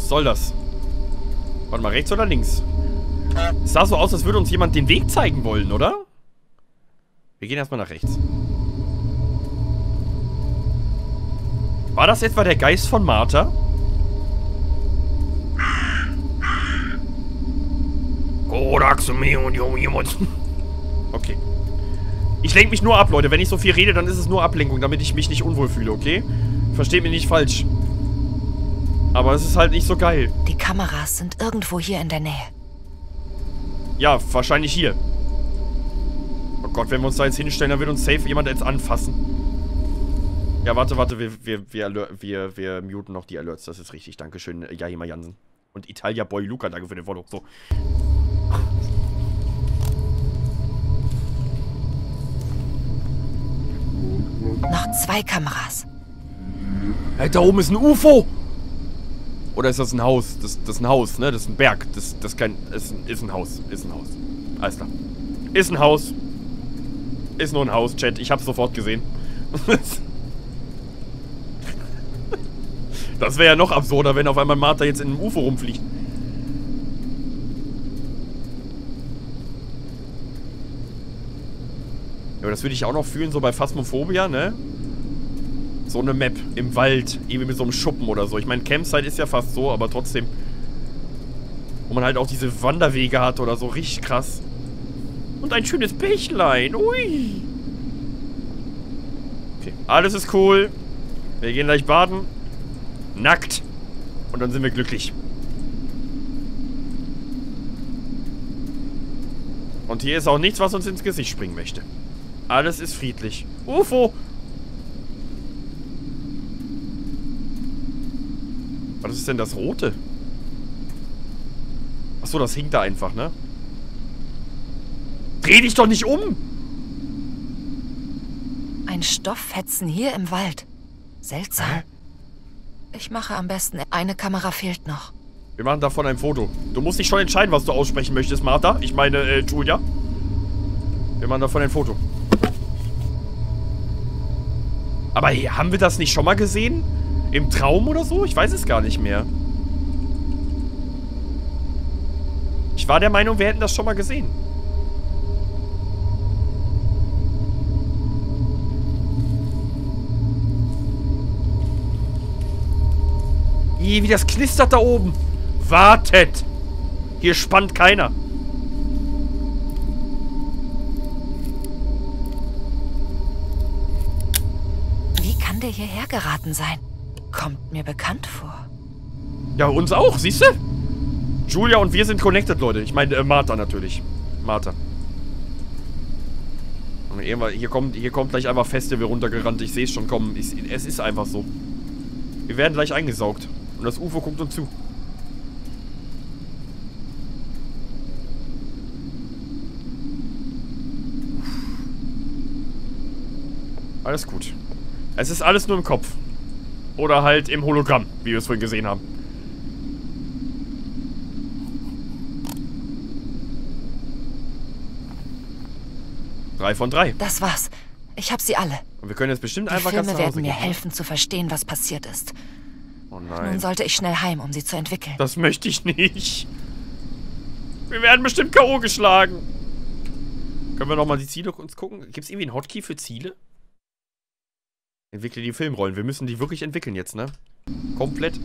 soll das? Warte mal, rechts oder links? Es sah so aus, als würde uns jemand den Weg zeigen wollen, oder? Wir gehen erstmal nach rechts. War das etwa der Geist von Martha? Okay. Ich lenke mich nur ab, Leute. Wenn ich so viel rede, dann ist es nur Ablenkung, damit ich mich nicht unwohl fühle, okay? Versteht mich nicht falsch. Aber es ist halt nicht so geil. Die Kameras sind irgendwo hier in der Nähe. Ja, wahrscheinlich hier. Oh Gott, wenn wir uns da jetzt hinstellen, dann wird uns safe jemand jetzt anfassen. Ja, warte, wir muten noch die Alerts. Das ist richtig. Dankeschön, Jahima Jansen. Und Italia Boy Luca, danke für den Follow. So. Noch 2 Kameras. Hey, da oben ist ein UFO! Oder ist das ein Haus? Das ist ein Haus, ne? Das ist ein Berg. Das ist kein... Ist ein Haus. Ist ein Haus. Alles klar. Ist ein Haus. Ist nur ein Haus, Chat. Ich hab's sofort gesehen. Das wäre ja noch absurder, wenn auf einmal Martha jetzt in einem UFO rumfliegt. Ja, aber das würde ich auch noch fühlen, so bei Phasmophobia, ne? So eine Map im Wald, irgendwie mit so einem Schuppen oder so. Ich meine, Campsite ist ja fast so, aber trotzdem. Wo man halt auch diese Wanderwege hat oder so, richtig krass. Und ein schönes Bächlein, ui. Okay, alles ist cool. Wir gehen gleich baden. Nackt. Und dann sind wir glücklich. Und hier ist auch nichts, was uns ins Gesicht springen möchte. Alles ist friedlich. UFO! Was ist denn das Rote? Achso, das hinkt da einfach, ne? Dreh dich doch nicht um! Ein Stofffetzen hier im Wald. Seltsam. Hä? Ich mache am besten... Eine Kamera fehlt noch. Wir machen davon ein Foto. Du musst dich schon entscheiden, was du aussprechen möchtest, Martha. Ich meine, Julia. Wir machen davon ein Foto. Aber hey, haben wir das nicht schon mal gesehen? Im Traum oder so? Ich weiß es gar nicht mehr. Ich war der Meinung, wir hätten das schon mal gesehen. Wie das knistert da oben. Wartet. Hier spannt keiner. Wie kann der hierher geraten sein? Kommt mir bekannt vor. Ja, uns auch, siehst du? Julia und wir sind connected, Leute. Ich meine, Martha natürlich. Martha. Und hier kommt gleich einfach Festival runtergerannt. Ich sehe es schon kommen. Es ist einfach so. Wir werden gleich eingesaugt. Und das UFO guckt uns zu. Alles gut. Es ist alles nur im Kopf. Oder halt im Hologramm, wie wir es vorhin gesehen haben. Drei von 3. Das war's. Ich hab sie alle. Und wir können jetzt bestimmt Die einfach ganz Filme nach Hause werden mir gehen. helfen zu verstehen, was passiert ist. Oh Nun nein. sollte ich schnell heim, um sie zu entwickeln. Das möchte ich nicht. Wir werden bestimmt K.O. geschlagen. Können wir nochmal die Ziele uns gucken? Gibt es irgendwie einen Hotkey für Ziele? Entwickle die Filmrollen. Wir müssen die wirklich entwickeln jetzt, ne? Komplett.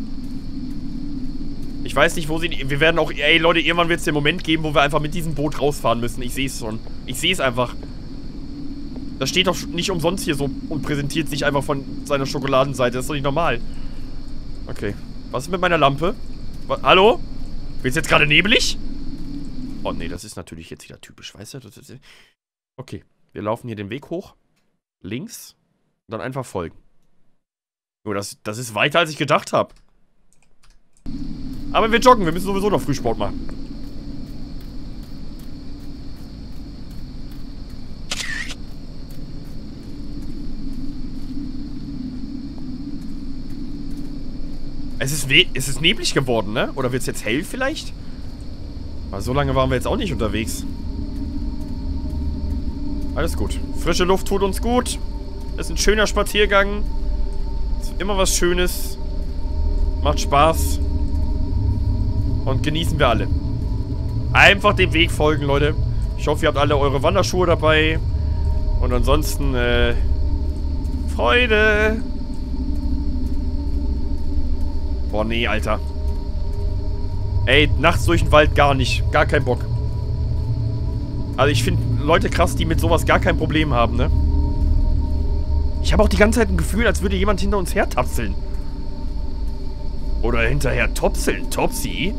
Ich weiß nicht, wo sie... Wir werden auch... Ey, Leute, irgendwann wird es den Moment geben, wo wir einfach mit diesem Boot rausfahren müssen. Ich sehe es schon. Ich sehe es einfach. Das steht doch nicht umsonst hier so und präsentiert sich einfach von seiner Schokoladenseite. Das ist doch nicht normal. Okay. Was ist mit meiner Lampe? Hallo? Wird's jetzt gerade nebelig? Oh, nee, das ist natürlich jetzt wieder typisch, weißt du? Das ist... Okay. Wir laufen hier den Weg hoch. Links. Und dann einfach folgen. Nur, das ist weiter, als ich gedacht habe. Aber wir joggen. Wir müssen sowieso noch Frühsport machen. Es ist neblig geworden, ne? Oder wird es jetzt hell vielleicht? Aber so lange waren wir jetzt auch nicht unterwegs. Alles gut. Frische Luft tut uns gut. Ist ein schöner Spaziergang. Ist immer was Schönes. Macht Spaß. Und genießen wir alle. Einfach dem Weg folgen, Leute. Ich hoffe, ihr habt alle eure Wanderschuhe dabei. Und ansonsten, Freude. Boah, nee, Alter. Ey, nachts durch den Wald gar nicht. Gar kein Bock. Also ich finde Leute krass, die mit sowas gar kein Problem haben, ne? Ich habe auch die ganze Zeit ein Gefühl, als würde jemand hinter uns hertapseln. Oder hinterher topseln. Topsy?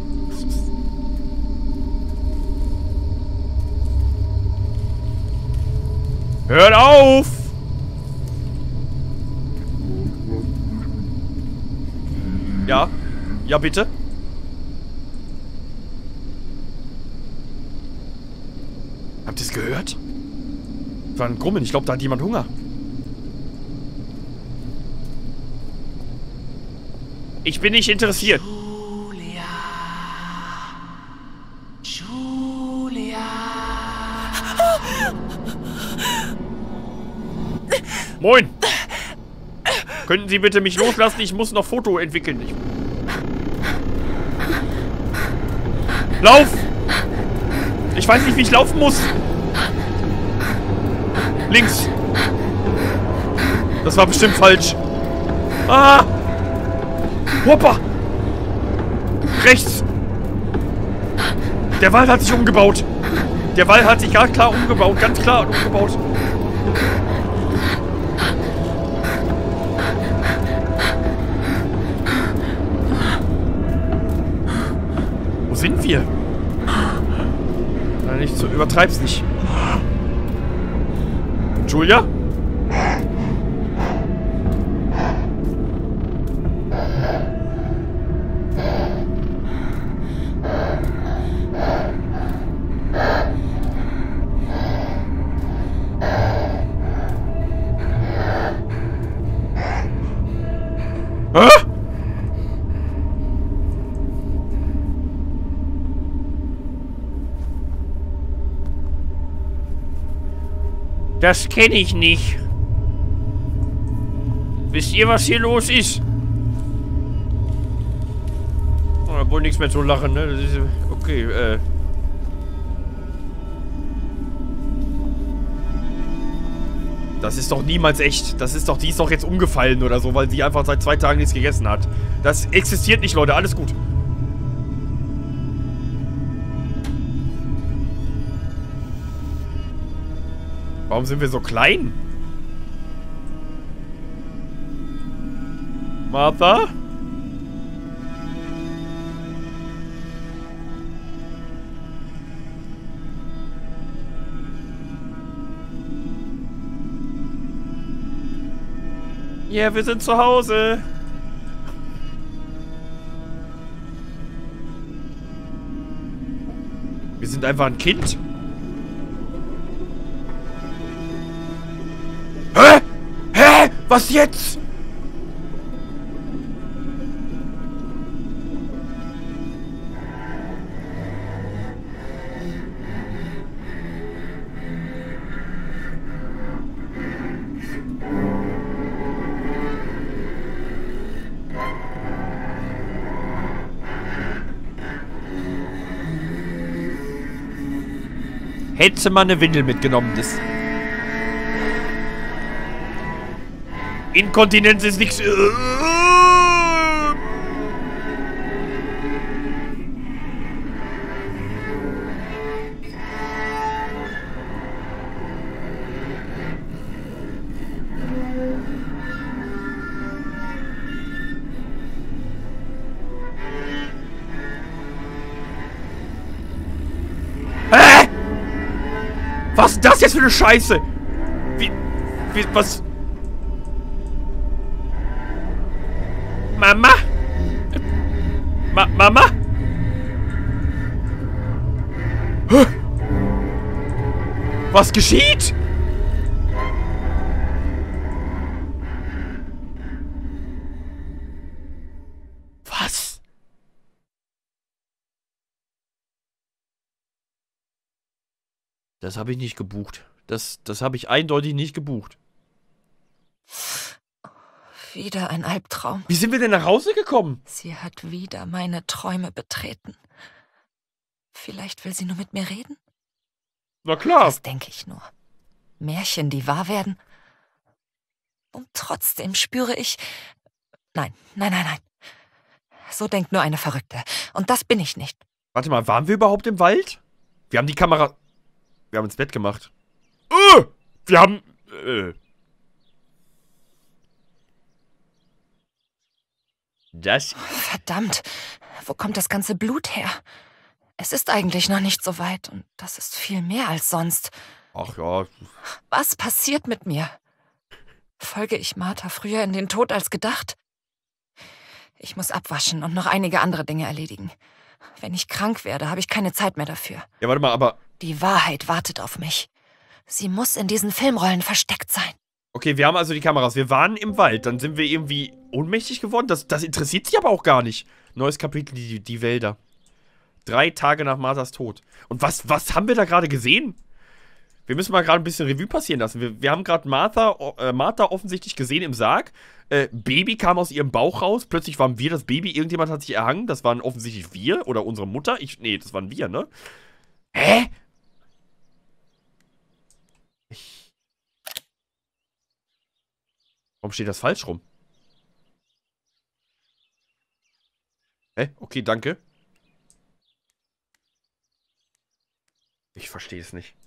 Hört auf! Ja? Ja, bitte? Habt ihr es gehört? Das war ein Grummeln. Ich glaube, da hat jemand Hunger. Ich bin nicht interessiert. Julia. Julia. Moin! Könnten Sie bitte mich loslassen? Ich muss noch Foto entwickeln. Lauf! Ich weiß nicht, wie ich laufen muss. Links. Das war bestimmt falsch. Ah! Hoppa! Rechts! Der Wald hat sich umgebaut. Der Wald hat sich ganz klar umgebaut. Ganz klar umgebaut. Wo sind wir? Nein, nicht so. Übertreib's nicht. Julia? Das kenne ich nicht. Wisst ihr, was hier los ist? Oh, wohl nichts mehr zu lachen, ne? Das ist, okay, Das ist doch niemals echt. Das ist doch, die ist doch jetzt umgefallen oder so, weil sie einfach seit 2 Tagen nichts gegessen hat. Das existiert nicht, Leute. Alles gut. Warum sind wir so klein? Martha? Ja, yeah, wir sind zu Hause. Wir sind einfach ein Kind. Hä? Hä? Was jetzt? Hätte man eine Windel mitgenommen, das... Inkontinenz ist nichts... Was ist das jetzt für eine Scheiße? Was? Mama? Mama? Huh? Was geschieht? Was? Das habe ich nicht gebucht. Das habe ich eindeutig nicht gebucht. Wieder ein Albtraum. Wie sind wir denn nach Hause gekommen? Sie hat wieder meine Träume betreten. Vielleicht will sie nur mit mir reden? Na klar. Das denke ich nur. Märchen, die wahr werden. Und trotzdem spüre ich... Nein. So denkt nur eine Verrückte. Und das bin ich nicht. Warte mal, waren wir überhaupt im Wald? Wir haben die Kamera... Wir haben ins Bett gemacht. Wir haben... Das... Verdammt, wo kommt das ganze Blut her? Es ist eigentlich noch nicht so weit und das ist viel mehr als sonst. Ach ja. Was passiert mit mir? Folge ich Martha früher in den Tod als gedacht? Ich muss abwaschen und noch einige andere Dinge erledigen. Wenn ich krank werde, habe ich keine Zeit mehr dafür. Ja, warte mal, aber... Die Wahrheit wartet auf mich. Sie muss in diesen Filmrollen versteckt sein. Okay, wir haben also die Kameras. Wir waren im Wald. Dann sind wir irgendwie ohnmächtig geworden. Das interessiert sich aber auch gar nicht. Neues Kapitel, die Wälder. 3 Tage nach Marthas Tod. Und was haben wir da gerade gesehen? Wir müssen mal gerade ein bisschen Revue passieren lassen. Wir haben gerade Martha offensichtlich gesehen im Sarg. Baby kam aus ihrem Bauch raus. Plötzlich waren wir das Baby. Irgendjemand hat sich erhangen. Das waren offensichtlich wir oder unsere Mutter. Nee, das waren wir, ne? Hä? Warum steht das falsch rum? Hä? Okay, danke. Ich verstehe es nicht.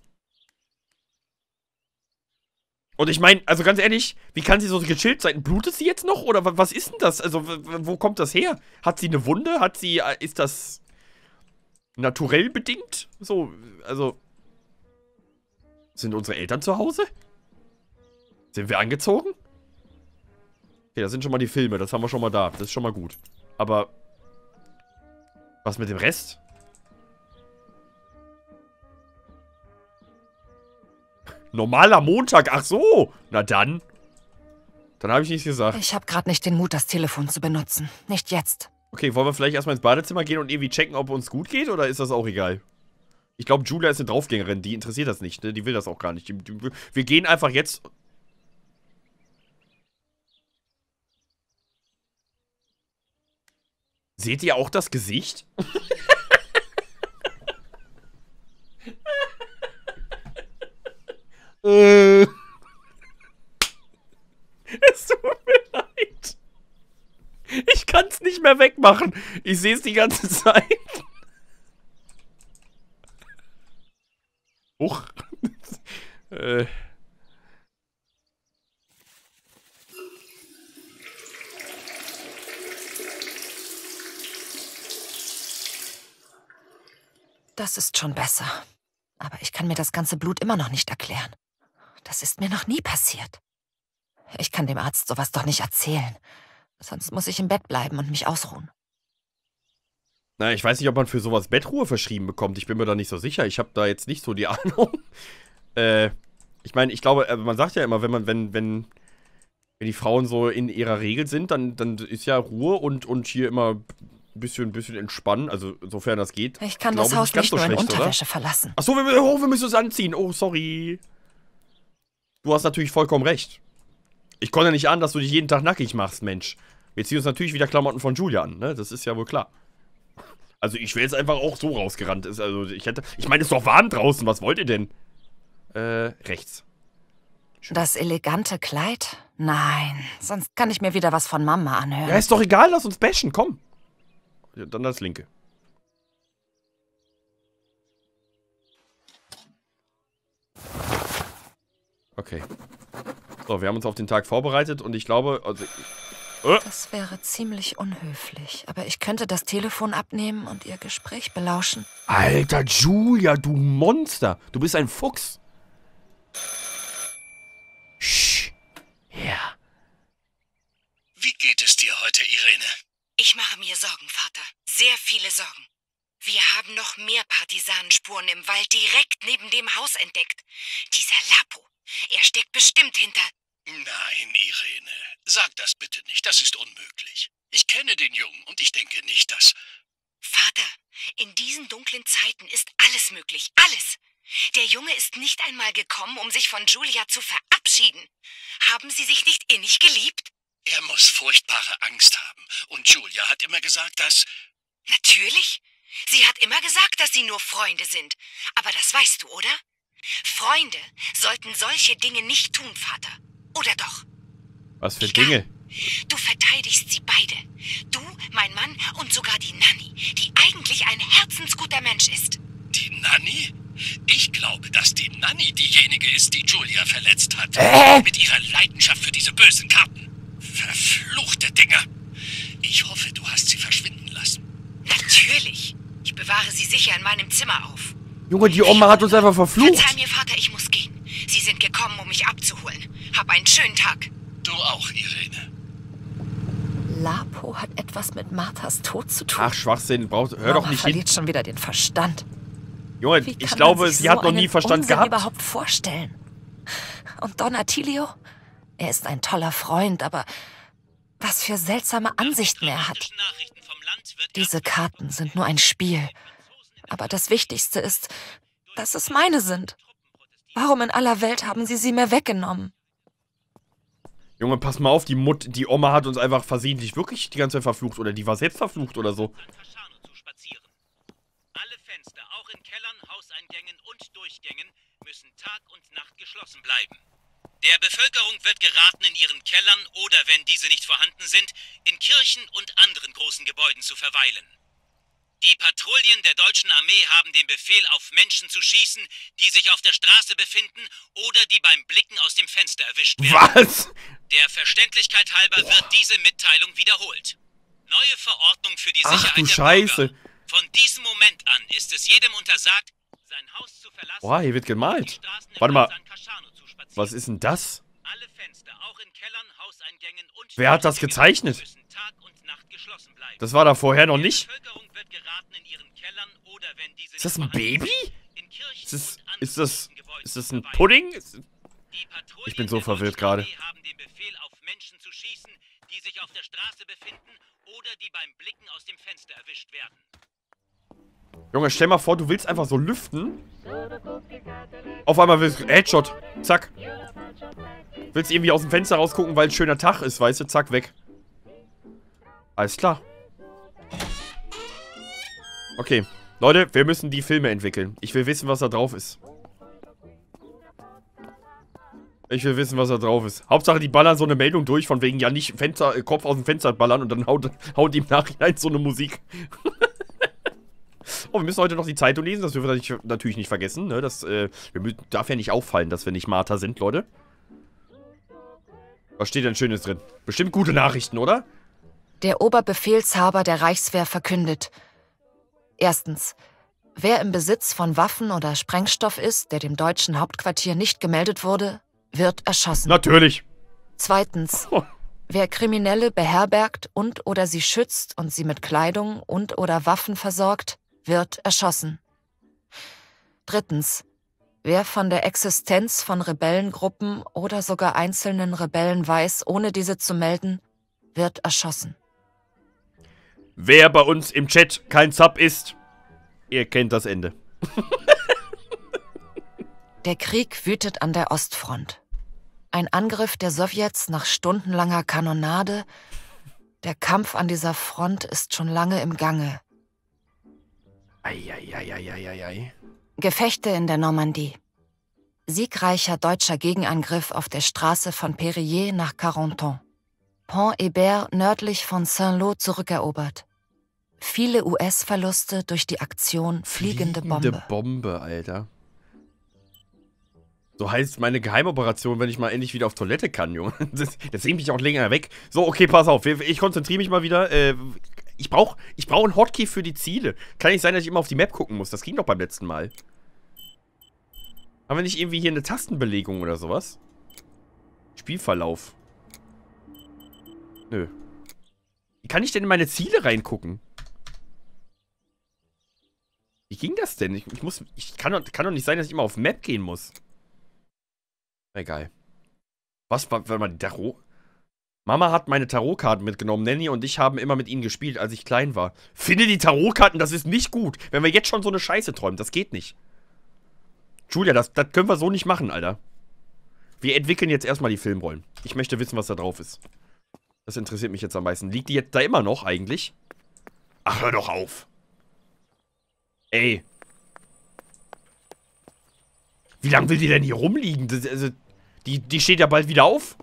Und ich meine, also ganz ehrlich, wie kann sie so gechillt sein? Blutet sie jetzt noch? Oder was ist denn das? Also, wo kommt das her? Hat sie eine Wunde? Ist das naturell bedingt? So, also. Sind unsere Eltern zu Hause? Sind wir angezogen? Okay, das sind schon mal die Filme. Das haben wir schon mal da. Das ist schon mal gut. Aber was mit dem Rest? Normaler Montag. Ach so. Na dann. Dann habe ich nichts gesagt. Ich habe gerade nicht den Mut, das Telefon zu benutzen. Nicht jetzt. Okay, wollen wir vielleicht erstmal ins Badezimmer gehen und irgendwie checken, ob uns gut geht? Oder ist das auch egal? Ich glaube, Julia ist eine Draufgängerin. Die interessiert das nicht, ne? Die will das auch gar nicht. Wir gehen einfach jetzt... Seht ihr auch das Gesicht? Es tut mir leid. Ich kann es nicht mehr wegmachen. Ich sehe es die ganze Zeit. Huch. Das ist schon besser. Aber ich kann mir das ganze Blut immer noch nicht erklären. Das ist mir noch nie passiert. Ich kann dem Arzt sowas doch nicht erzählen. Sonst muss ich im Bett bleiben und mich ausruhen. Na, ich weiß nicht, ob man für sowas Bettruhe verschrieben bekommt. Ich bin mir da nicht so sicher. Ich habe da jetzt nicht so die Ahnung. Ich meine, ich glaube, man sagt ja immer, wenn die Frauen so in ihrer Regel sind, dann ist ja Ruhe und hier immer ein bisschen entspannen. Also, sofern das geht. Ich kann das Haus nicht nur in Unterwäsche verlassen. Achso, wir müssen uns anziehen. Oh, sorry. Du hast natürlich vollkommen recht. Ich konnte nicht an, dass du dich jeden Tag nackig machst, Mensch. Wir ziehen uns natürlich wieder Klamotten von Julia an, ne? Das ist ja wohl klar. Also ich wäre jetzt einfach auch so rausgerannt. Also ich meine, es ist doch warm draußen. Was wollt ihr denn? Rechts. Das elegante Kleid? Nein, sonst kann ich mir wieder was von Mama anhören. Ja, ist doch egal, lass uns bashen, komm. Ja, dann das linke. Okay. So, wir haben uns auf den Tag vorbereitet und ich glaube... Also, das wäre ziemlich unhöflich, aber ich könnte das Telefon abnehmen und ihr Gespräch belauschen. Alter, Julia, du Monster. Du bist ein Fuchs. Shh. Ja. Wie geht es dir heute, Irene? Ich mache mir Sorgen, Vater. Sehr viele Sorgen. Wir haben noch mehr Partisanenspuren im Wald direkt neben dem Haus entdeckt. Dieser Lapo, er steckt bestimmt hinter... Nein, Irene, sag das bitte nicht. Das ist unmöglich. Ich kenne den Jungen und ich denke nicht, dass... Vater, in diesen dunklen Zeiten ist alles möglich. Alles. Der Junge ist nicht einmal gekommen, um sich von Julia zu verabschieden. Haben sie sich nicht innig geliebt? Er muss furchtbare Angst haben. Und Julia hat immer gesagt, dass... Natürlich. Sie hat immer gesagt, dass sie nur Freunde sind. Aber das weißt du, oder? Freunde sollten solche Dinge nicht tun, Vater. Oder doch? Was für Dinge? Du verteidigst sie beide. Du, mein Mann und sogar die Nanny, die eigentlich ein herzensguter Mensch ist. Die Nanny? Ich glaube, dass die Nanny diejenige ist, die Julia verletzt hat. Mit ihrer Leidenschaft für diese bösen Karten. Verfluchte Dinger. Ich hoffe, du hast sie verschwinden lassen. Natürlich. Ich bewahre sie sicher in meinem Zimmer auf. Junge, die Oma hat uns einfach verflucht. Verzeih mir, Vater, ich muss gehen. Sie sind gekommen, um mich abzuholen. Hab einen schönen Tag. Du auch, Irene. Lapo hat etwas mit Marthas Tod zu tun. Ach, Schwachsinn. Hör doch Mama nicht hin. verliert schon wieder den Verstand. Junge, Wie ich kann glaube, man sich sie so hat noch nie einen Verstand Unsinn gehabt. überhaupt vorstellen? Und Don Attilio? Er ist ein toller Freund, aber was für seltsame Ansichten er hat. Diese Karten sind nur ein Spiel. Aber das Wichtigste ist, dass es meine sind. Warum in aller Welt haben sie mir weggenommen? Junge, pass mal auf, die Oma hat uns einfach versehentlich wirklich die ganze Zeit verflucht. Oder die war selbst verflucht oder so. Alle Fenster, auch in Kellern, Hauseingängen und Durchgängen, müssen Tag und Nacht geschlossen bleiben. Der Bevölkerung wird geraten, in ihren Kellern oder, wenn diese nicht vorhanden sind, in Kirchen und anderen großen Gebäuden zu verweilen. Die Patrouillen der deutschen Armee haben den Befehl, auf Menschen zu schießen, die sich auf der Straße befinden oder die beim Blicken aus dem Fenster erwischt werden. Was? Der Verständlichkeit halber wird diese Mitteilung wiederholt. Neue Verordnung für die Sicherheit Ach du der Scheiße. Bürger. Von diesem Moment an ist es jedem untersagt, sein Haus zu verlassen. Boah, hier wird gemalt. Warte mal. Was ist denn das? Alle Fenster, auch in Kellern, Hauseingängen und Wer hat das gezeichnet? müssen Tag und Nacht geschlossen bleiben. Das war da vorher noch nicht. Die Bevölkerung wird geraten, in ihren Kellern oder wenn diese Ist das nicht ein vorhanden Baby? sind, in Kirchen Ist das, und anderen ist das, großen Gebäuden ist das zu ein verweilen. Pudding? Die Patrouillen Ich bin so der verwirrt deutschen gerade. Armee haben den Befehl, auf Menschen zu schießen, die sich auf der Straße befinden oder die beim Blicken aus dem Fenster erwischt werden. Junge, stell mal vor, du willst einfach so lüften. Auf einmal willst du Headshot. Zack. Willst irgendwie aus dem Fenster rausgucken, weil es ein schöner Tag ist, weißt du? Zack, weg. Alles klar. Okay. Leute, wir müssen die Filme entwickeln. Ich will wissen, was da drauf ist. Ich will wissen, was da drauf ist. Hauptsache, die ballern so eine Meldung durch, von wegen ja nicht Kopf aus dem Fenster ballern und dann haut die im Nachhinein so eine Musik. Oh, wir müssen heute noch die Zeitung lesen, das dürfen wir natürlich nicht vergessen, ne? Darf ja nicht auffallen, dass wir nicht Martha sind, Leute. Was steht denn Schönes drin? Bestimmt gute Nachrichten, oder? Der Oberbefehlshaber der Reichswehr verkündet: Erstens. Wer im Besitz von Waffen oder Sprengstoff ist, der dem deutschen Hauptquartier nicht gemeldet wurde, wird erschossen. Natürlich. Zweitens. Oh. Wer Kriminelle beherbergt und oder sie schützt und sie mit Kleidung und oder Waffen versorgt, wird erschossen. Drittens. Wer von der Existenz von Rebellengruppen oder sogar einzelnen Rebellen weiß, ohne diese zu melden, wird erschossen. Wer bei uns im Chat kein Sub ist, ihr kennt das Ende. Der Krieg wütet an der Ostfront. Ein Angriff der Sowjets nach stundenlanger Kanonade. Der Kampf an dieser Front ist schon lange im Gange. Eieieiei. Gefechte in der Normandie. Siegreicher deutscher Gegenangriff auf der Straße von Périer nach Carentan. Pont-Hébert nördlich von Saint-Lô zurückerobert. Viele US-Verluste durch die Aktion Fliegende Bombe. Bombe, Alter. So heißt meine Geheimoperation, wenn ich mal endlich wieder auf Toilette kann, Junge. Das nehme ich auch länger weg. So, okay, pass auf. Ich konzentriere mich mal wieder. Ich brauch einen Hotkey für die Ziele. Kann nicht sein, dass ich immer auf die Map gucken muss. Das ging doch beim letzten Mal. Haben wir nicht irgendwie hier eine Tastenbelegung oder sowas? Spielverlauf. Nö. Wie kann ich denn in meine Ziele reingucken? Wie ging das denn? Ich kann doch nicht sein, dass ich immer auf Map gehen muss. Egal. Was war die Tarot? Mama hat meine Tarotkarten mitgenommen. Nanny und ich haben immer mit ihnen gespielt, als ich klein war. Finde die Tarotkarten, das ist nicht gut. Wenn wir jetzt schon so eine Scheiße träumen, das geht nicht. Julia, das können wir so nicht machen, Alter. Wir entwickeln jetzt erstmal die Filmrollen. Ich möchte wissen, was da drauf ist. Das interessiert mich jetzt am meisten. Liegt die jetzt da immer noch eigentlich? Ach, hör doch auf. Ey. Wie lange will die denn hier rumliegen? Also, die steht ja bald wieder auf.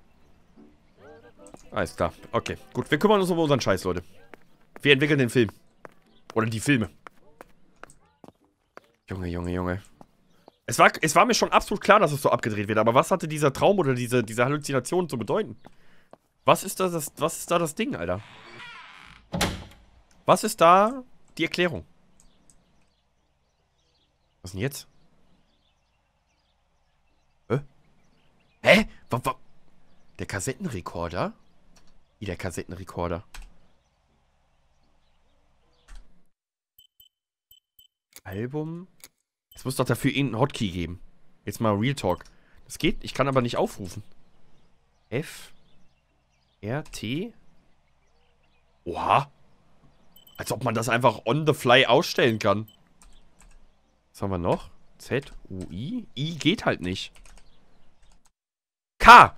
Alles klar. Okay, gut. Wir kümmern uns um unseren Scheiß, Leute. Wir entwickeln den Film. Oder die Filme. Junge, Junge, Junge. Es war mir schon absolut klar, dass es so abgedreht wird. Aber was hatte dieser Traum oder diese Halluzination zu bedeuten? Was ist da das Ding, Alter? Was ist da die Erklärung? Was denn jetzt? Hä? Der Kassettenrekorder? Wie der Kassettenrekorder? Album? Es muss doch dafür irgendeinen Hotkey geben. Jetzt mal Real Talk. Das geht, ich kann aber nicht aufrufen. F R T. Oha. Als ob man das einfach on the fly ausstellen kann. Was haben wir noch? Z, U, I. I geht halt nicht. K.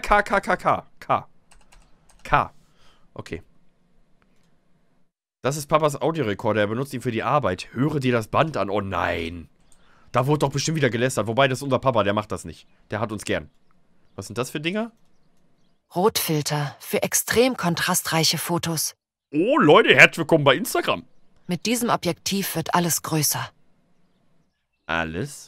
K. Okay. Das ist Papas Audiorekorder. Er benutzt ihn für die Arbeit. Höre dir das Band an. Oh nein. Da wurde doch bestimmt wieder gelästert. Wobei, das ist unser Papa. Der macht das nicht. Der hat uns gern. Was sind das für Dinger? Rotfilter für extrem kontrastreiche Fotos. Oh, Leute, herzlich willkommen bei Instagram. Mit diesem Objektiv wird alles größer. Alles?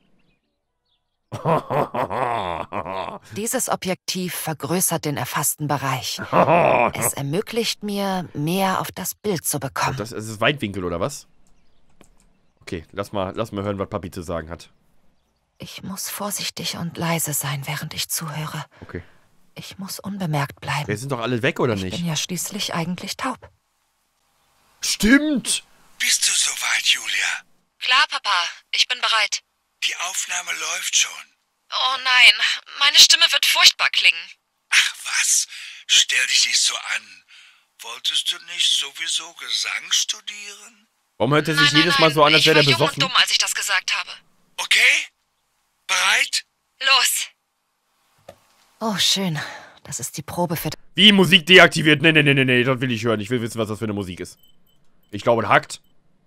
Dieses Objektiv vergrößert den erfassten Bereich. Es ermöglicht mir, mehr auf das Bild zu bekommen. Das ist Weitwinkel, oder was? Okay, lass mal hören, was Papi zu sagen hat. Ich muss vorsichtig und leise sein, während ich zuhöre. Okay. Ich muss unbemerkt bleiben. Wir sind doch alle weg, oder nicht? Ich bin ja schließlich eigentlich taub. Stimmt! Bist du soweit, Julia? Klar, Papa. Ich bin bereit. Die Aufnahme läuft schon. Oh nein, meine Stimme wird furchtbar klingen. Ach was, stell dich nicht so an. Wolltest du nicht sowieso Gesang studieren? Warum hört er sich jedes Mal so an, als wäre der besoffen? Ich war jung und dumm, als ich das gesagt habe. Okay? Bereit? Los! Oh, schön. Das ist die Probe für... Wie, Musik deaktiviert? Nee, das will ich hören. Ich will wissen, was das für eine Musik ist. Ich glaube, hackt.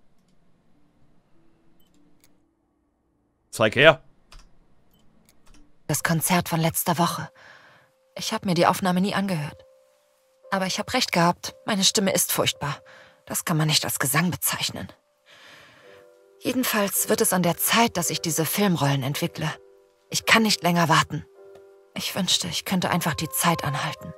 Zeig her. Das Konzert von letzter Woche. Ich habe mir die Aufnahme nie angehört. Aber ich habe recht gehabt. Meine Stimme ist furchtbar. Das kann man nicht als Gesang bezeichnen. Jedenfalls wird es an der Zeit, dass ich diese Filmrollen entwickle. Ich kann nicht länger warten. Ich wünschte, ich könnte einfach die Zeit anhalten.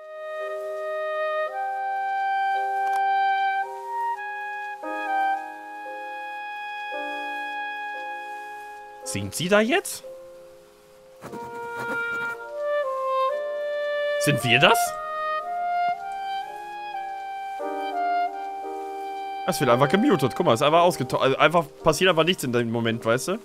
Singt sie da jetzt? Sind wir das? Es wird einfach gemutet. Guck mal, es ist einfach ausgetauscht. Also einfach passiert einfach nichts in dem Moment, weißt du?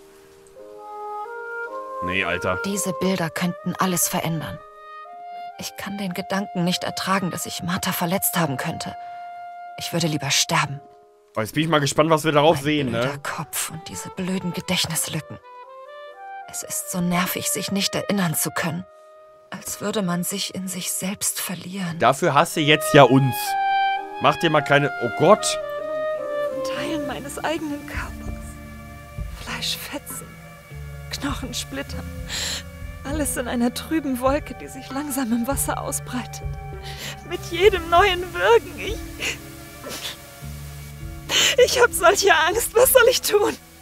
Nee, Alter. Diese Bilder könnten alles verändern. Ich kann den Gedanken nicht ertragen, dass ich Martha verletzt haben könnte. Ich würde lieber sterben. Oh, jetzt bin ich mal gespannt, was wir darauf Mein sehen, blöder ne? Kopf und diese blöden Gedächtnislücken. Es ist so nervig, sich nicht erinnern zu können. Als würde man sich in sich selbst verlieren. Dafür hasse jetzt ja uns. Mach dir mal keine... Oh Gott. Teilen meines eigenen Körpers. Fleischfetzen. Knochen splittern. Alles in einer trüben Wolke, die sich langsam im Wasser ausbreitet. Mit jedem neuen Würgen. Ich habe solche Angst. Was soll ich tun?